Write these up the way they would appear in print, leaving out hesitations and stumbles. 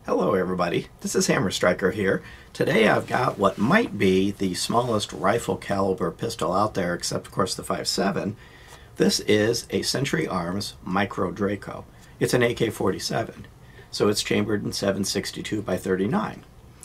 Hello everybody, this is Hammer Striker here. Today I've got what might be the smallest rifle caliber pistol out there, except of course the 5.7. This is a Century Arms Micro Draco. It's an AK-47, so it's chambered in 7.62 by 39.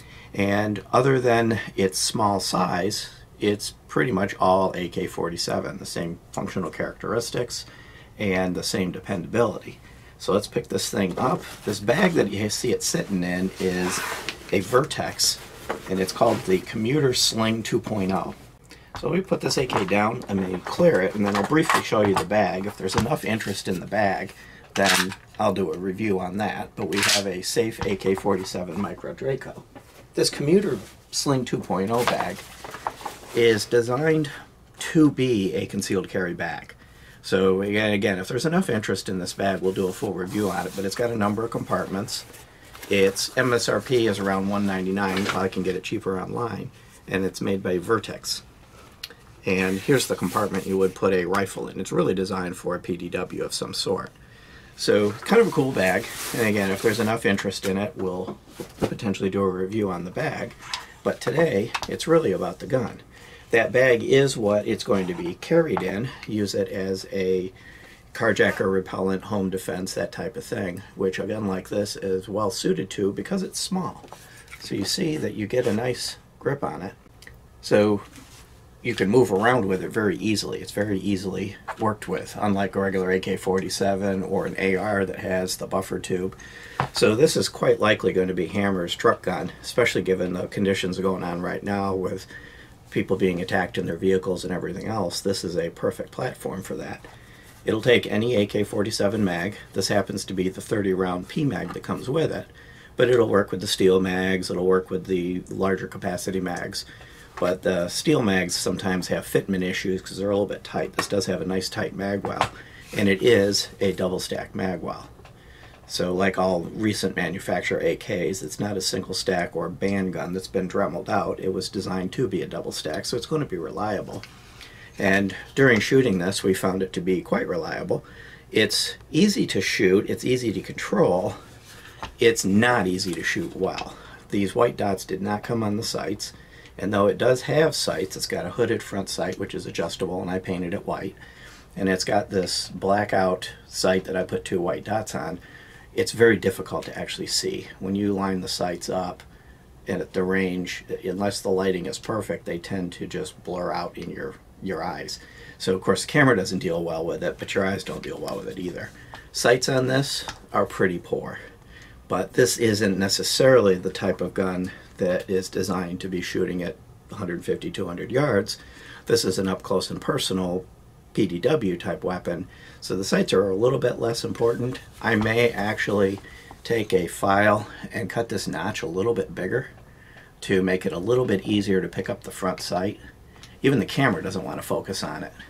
And other than its small size, it's pretty much all AK-47, the same functional characteristics and the same dependability. So let's pick this thing up. This bag that you see it sitting in is a Vertex, and it's called the Commuter Sling 2.0. So we put this AK down, I'm going to clear it, and then I'll briefly show you the bag. If there's enough interest in the bag, then I'll do a review on that. But we have a safe AK-47 Micro Draco. This Commuter Sling 2.0 bag is designed to be a concealed carry bag. So again, if there's enough interest in this bag, we'll do a full review on it, but it's got a number of compartments. Its MSRP is around $199, I can get it cheaper online, and it's made by Vertex. And here's the compartment you would put a rifle in. It's really designed for a PDW of some sort. So kind of a cool bag, and again, if there's enough interest in it, we'll potentially do a review on the bag. But today, it's really about the gun. That bag is what it's going to be carried in. Use it as a carjacker repellent, home defense, that type of thing, which a gun like this is well suited to because it's small. So you see that you get a nice grip on it. So you can move around with it very easily. It's very easily worked with, unlike a regular AK-47 or an AR that has the buffer tube. So this is quite likely going to be Hammer's truck gun, especially given the conditions going on right now with people being attacked in their vehicles and everything else. This is a perfect platform for that. It'll take any AK-47 mag. This happens to be the 30-round P mag that comes with it, but it'll work with the steel mags, it'll work with the larger capacity mags. But the steel mags sometimes have fitment issues because they're a little bit tight. This does have a nice tight mag well, and it is a double stack mag well. So like all recent manufacturer AKs, it's not a single stack or a band gun that's been dremeled out. It was designed to be a double stack, so it's going to be reliable. And during shooting this, we found it to be quite reliable. It's easy to shoot, it's easy to control, it's not easy to shoot well. These white dots did not come on the sights, and though it does have sights, it's got a hooded front sight which is adjustable, and I painted it white. And it's got this blackout sight that I put 2 white dots on. It's very difficult to actually see. When you line the sights up and at the range, unless the lighting is perfect, they tend to just blur out in your eyes. So of course the camera doesn't deal well with it, but your eyes don't deal well with it either. Sights on this are pretty poor, but this isn't necessarily the type of gun that is designed to be shooting at 150, 200 yards. This is an up close and personal PDW type weapon, so the sights are a little bit less important. I may actually take a file and cut this notch a little bit bigger to make it a little bit easier to pick up the front sight. Even the camera doesn't want to focus on it.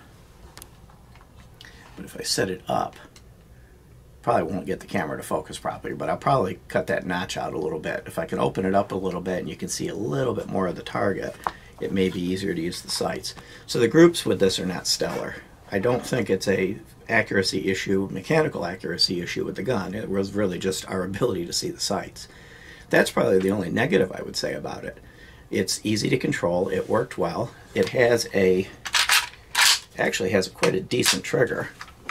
But if I set it up, probably won't get the camera to focus properly, but I'll probably cut that notch out a little bit. If I can open it up a little bit and you can see a little bit more of the target, it may be easier to use the sights. So the groups with this are not stellar. I don't think it's a accuracy issue, mechanical accuracy issue with the gun. It was really just our ability to see the sights. That's probably the only negative I would say about it. It's easy to control, it worked well. It has actually has quite a decent trigger.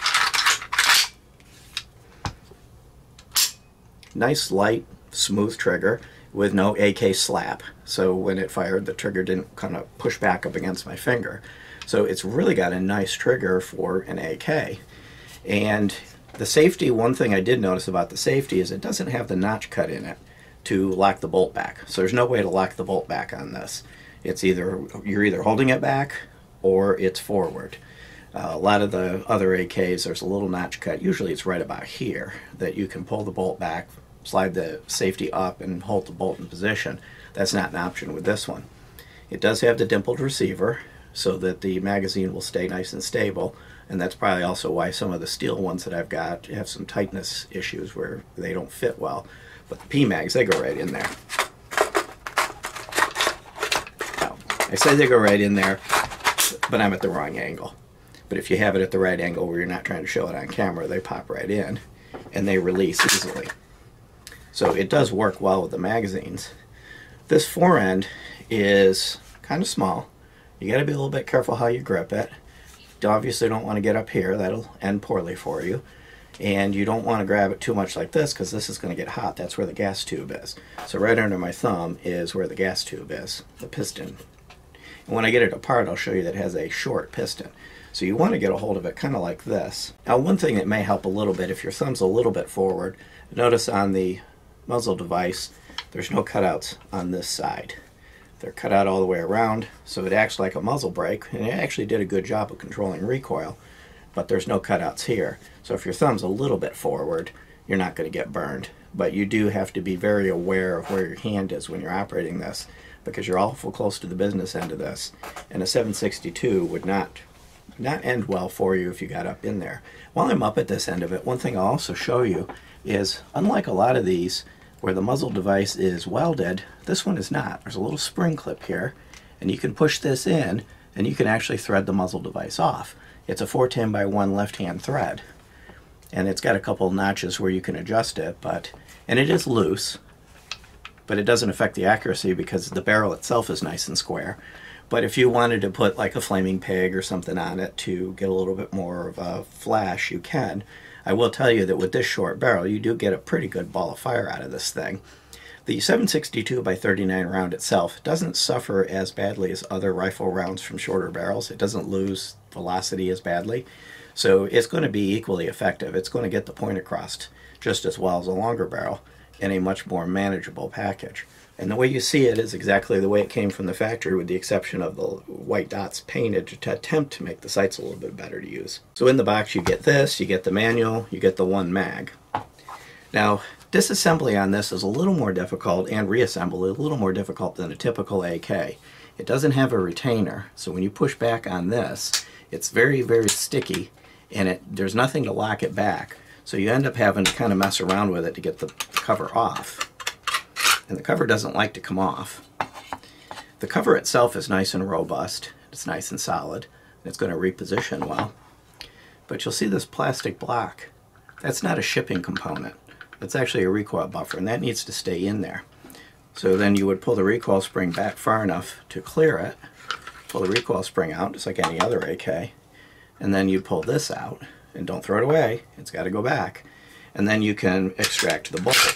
Nice light, smooth trigger with no AK slap. So when it fired, the trigger didn't kind of push back up against my finger. So it's really got a nice trigger for an AK. And the safety, one thing I did notice about the safety is it doesn't have the notch cut in it to lock the bolt back. So there's no way to lock the bolt back on this. It's either, you're either holding it back or it's forward. A lot of the other AKs, there's a little notch cut, usually it's right about here, that you can pull the bolt back, slide the safety up and hold the bolt in position. That's not an option with this one. It does have the dimpled receiver, so that the magazine will stay nice and stable, and that's probably also why some of the steel ones that I've got have some tightness issues where they don't fit well. But the P-mags, they go right in there. Now, I say they go right in there, but I'm at the wrong angle. But if you have it at the right angle where you're not trying to show it on camera, they pop right in and they release easily. So it does work well with the magazines. This forend is kind of small. You got to be a little bit careful how you grip it. You obviously don't want to get up here. That'll end poorly for you. And you don't want to grab it too much like this, because this is going to get hot. That's where the gas tube is. So right under my thumb is where the gas tube is, the piston. And when I get it apart, I'll show you that it has a short piston. So you want to get a hold of it kind of like this. Now, one thing that may help a little bit, if your thumb's a little bit forward, notice on the muzzle device, there's no cutouts on this side. They're cut out all the way around, so it acts like a muzzle brake, and it actually did a good job of controlling recoil, but there's no cutouts here. So if your thumb's a little bit forward, you're not going to get burned. But you do have to be very aware of where your hand is when you're operating this, because you're awful close to the business end of this, and a 762 would not end well for you if you got up in there. While I'm up at this end of it, one thing I'll also show you is, unlike a lot of these where the muzzle device is welded, this one is not. There's a little spring clip here, and you can push this in and you can actually thread the muzzle device off. It's a 410x1 left-hand thread, and it's got a couple notches where you can adjust it, and it is loose, but it doesn't affect the accuracy because the barrel itself is nice and square. But if you wanted to put like a flaming pig or something on it to get a little bit more of a flash, you can. I will tell you that with this short barrel, you do get a pretty good ball of fire out of this thing. The 762x39 round itself doesn't suffer as badly as other rifle rounds from shorter barrels. It doesn't lose velocity as badly. So it's going to be equally effective. It's going to get the point across just as well as a longer barrel in a much more manageable package. And the way you see it is exactly the way it came from the factory, with the exception of the white dots painted to attempt to make the sights a little bit better to use. So in the box you get this, you get the manual, you get the one mag. Now, disassembly on this is a little more difficult, and reassembly a little more difficult than a typical AK. It doesn't have a retainer, so when you push back on this, it's very, very sticky, and there's nothing to lock it back. So you end up having to kind of mess around with it to get the cover off. And the cover doesn't like to come off. The cover itself is nice and robust. It's nice and solid. It's going to reposition well. But you'll see this plastic block. That's not a shipping component. That's actually a recoil buffer, and that needs to stay in there. So then you would pull the recoil spring back far enough to clear it, pull the recoil spring out just like any other AK, and then you pull this out, and don't throw it away. It's got to go back. And then you can extract the bolt.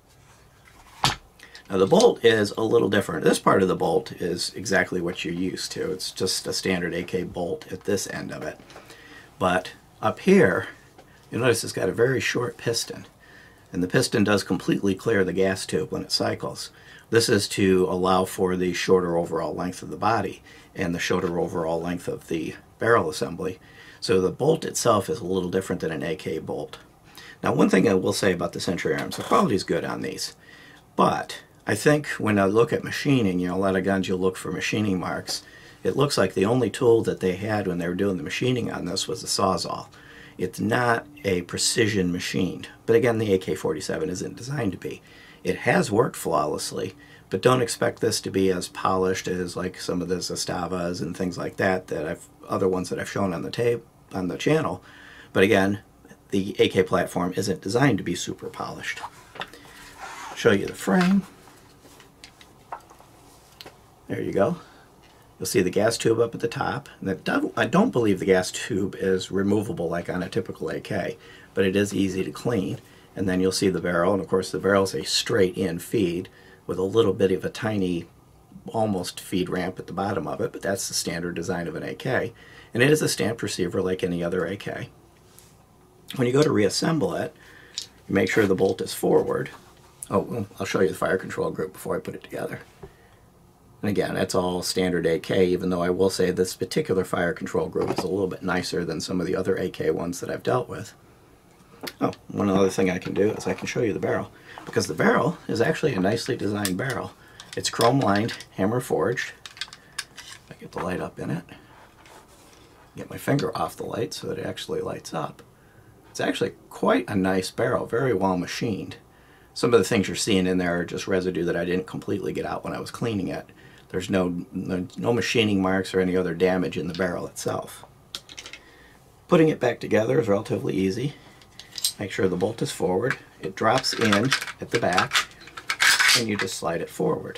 Now the bolt is a little different. This part of the bolt is exactly what you're used to. It's just a standard AK bolt at this end of it. But up here, you'll notice it's got a very short piston. And the piston does completely clear the gas tube when it cycles. This is to allow for the shorter overall length of the body and the shorter overall length of the barrel assembly. So the bolt itself is a little different than an AK bolt. Now, one thing I will say about the Century Arms, the quality is good on these. But I think when I look at machining, a lot of guns you'll look for machining marks. It looks like the only tool that they had when they were doing the machining on this was a Sawzall. It's not a precision machined, but again, the AK-47 isn't designed to be. It has worked flawlessly, but don't expect this to be as polished as like some of the Zastavas and things like that other ones that I've shown on the channel. But again, the AK platform isn't designed to be super polished. I'll show you the frame. There you go. You'll see the gas tube up at the top. I don't believe the gas tube is removable like on a typical AK, but it is easy to clean. And then you'll see the barrel, and of course the barrel is a straight-in feed with a little bit of a tiny, almost feed ramp at the bottom of it, but that's the standard design of an AK. And it is a stamped receiver like any other AK. When you go to reassemble it, you make sure the bolt is forward. Oh, well, I'll show you the fire control group before I put it together. And again, that's all standard AK, even though I will say this particular fire control group is a little bit nicer than some of the other AK ones that I've dealt with. Oh, one other thing I can do is I can show you the barrel, because the barrel is actually a nicely designed barrel. It's chrome lined, hammer forged. I get the light up in it. Get my finger off the light so that it actually lights up. It's actually quite a nice barrel, very well machined. Some of the things you're seeing in there are just residue that I didn't completely get out when I was cleaning it. There's no machining marks or any other damage in the barrel itself. Putting it back together is relatively easy. Make sure the bolt is forward. It drops in at the back, and you just slide it forward.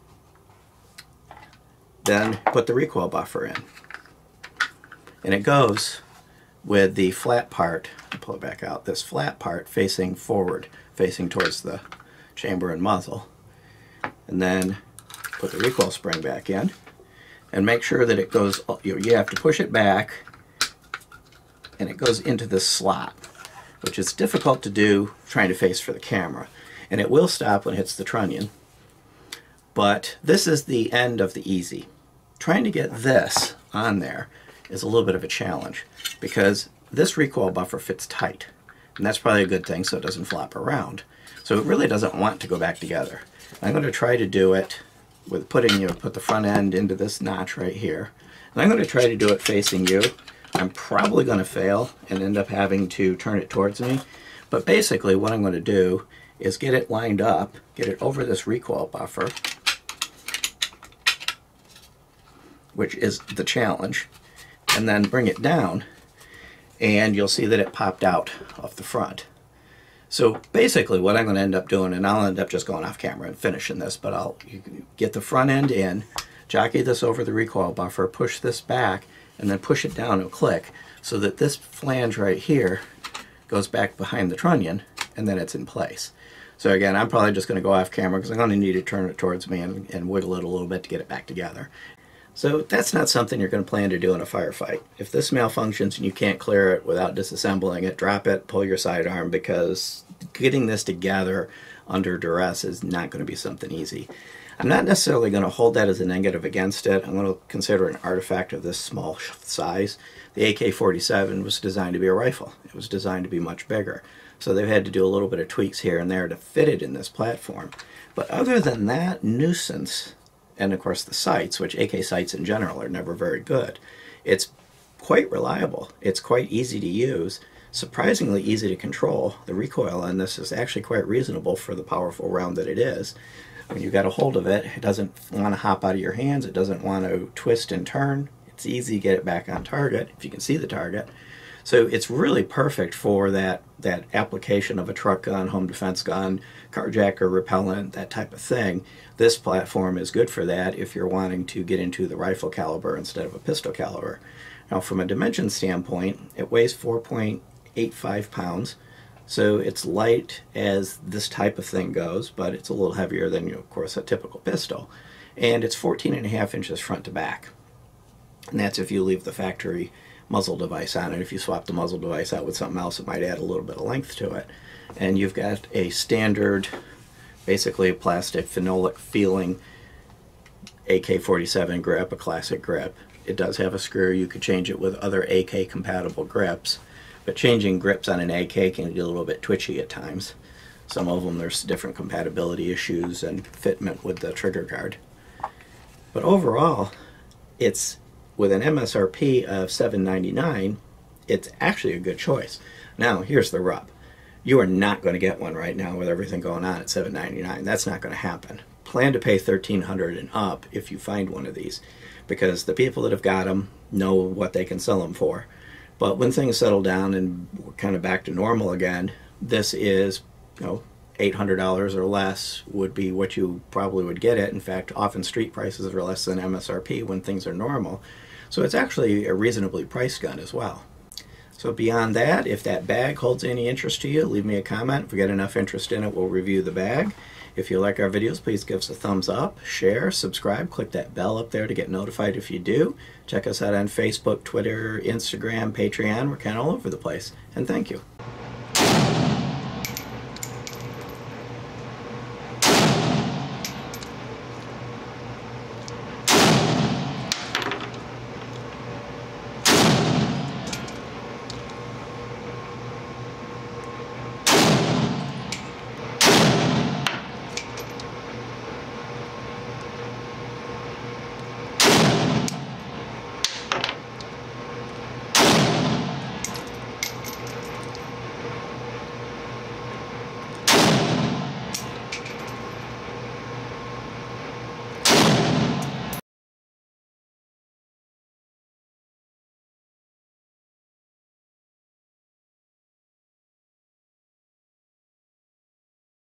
Then put the recoil buffer in. And it goes with the flat part, I'll pull it back out, this flat part facing forward, facing towards the chamber and muzzle. And then put the recoil spring back in, and make sure that it goes, you have to push it back, and it goes into this slot, which is difficult to do trying to face for the camera. And it will stop when it hits the trunnion. But this is the end of the easy. Trying to get this on there is a little bit of a challenge, because this recoil buffer fits tight. And that's probably a good thing, so it doesn't flop around. So it really doesn't want to go back together. I'm going to try to do it with putting, put the front end into this notch right here. And I'm going to try to do it facing you. I'm probably going to fail and end up having to turn it towards me. But basically what I'm going to do is get it lined up, get it over this recoil buffer, which is the challenge, and then bring it down, and you'll see that it popped out off the front. So basically what I'm going to end up doing, and I'll end up just going off camera and finishing this, but you can get the front end in, jockey this over the recoil buffer, push this back, and then push it down and click, so that this flange right here goes back behind the trunnion, and then it's in place. So again, I'm probably just going to go off camera because I'm going to need to turn it towards me and wiggle it a little bit to get it back together. So that's not something you're going to plan to do in a firefight. If this malfunctions and you can't clear it without disassembling it, drop it, pull your sidearm, because getting this together under duress is not going to be something easy. I'm not necessarily going to hold that as a negative against it. I'm going to consider it an artifact of this small size. The AK-47 was designed to be a rifle. It was designed to be much bigger. So they've had to do a little bit of tweaks here and there to fit it in this platform. But other than that nuisance, and of course the sights, which AK sights in general are never very good, it's quite reliable. It's quite easy to use, surprisingly easy to control. The recoil on this is actually quite reasonable for the powerful round that it is. When you got a hold of it, it doesn't want to hop out of your hands, it doesn't want to twist and turn. It's easy to get it back on target, if you can see the target. So it's really perfect for that application of a truck gun, home defense gun, carjacker repellent, that type of thing. This platform is good for that if you're wanting to get into the rifle caliber instead of a pistol caliber. Now from a dimension standpoint, it weighs 4.85 pounds. So it's light as this type of thing goes, but it's a little heavier than, of course, a typical pistol. And it's 14.5 inches front to back. And that's if you leave the factory muzzle device on it. If you swap the muzzle device out with something else, it might add a little bit of length to it. And you've got a standard, basically a plastic phenolic feeling AK-47 grip, a classic grip. It does have a screw. You could change it with other AK compatible grips. But changing grips on an AK can get a little bit twitchy at times. Some of them, there's different compatibility issues and fitment with the trigger guard. But overall, it's, with an MSRP of $7.99, it's actually a good choice. Now, here's the rub. You are not going to get one right now with everything going on at $7.99. That's not going to happen. Plan to pay $1,300 and up if you find one of these, because the people that have got them know what they can sell them for. But when things settle down and we're kind of back to normal again, this is, $800 or less would be what you probably would get it. In fact, often street prices are less than MSRP when things are normal. So it's actually a reasonably priced gun as well. So beyond that, if that bag holds any interest to you, leave me a comment. If we get enough interest in it, we'll review the bag. If you like our videos, please give us a thumbs up, share, subscribe, click that bell up there to get notified if you do. Check us out on Facebook, Twitter, Instagram, Patreon. We're kind of all over the place. And thank you.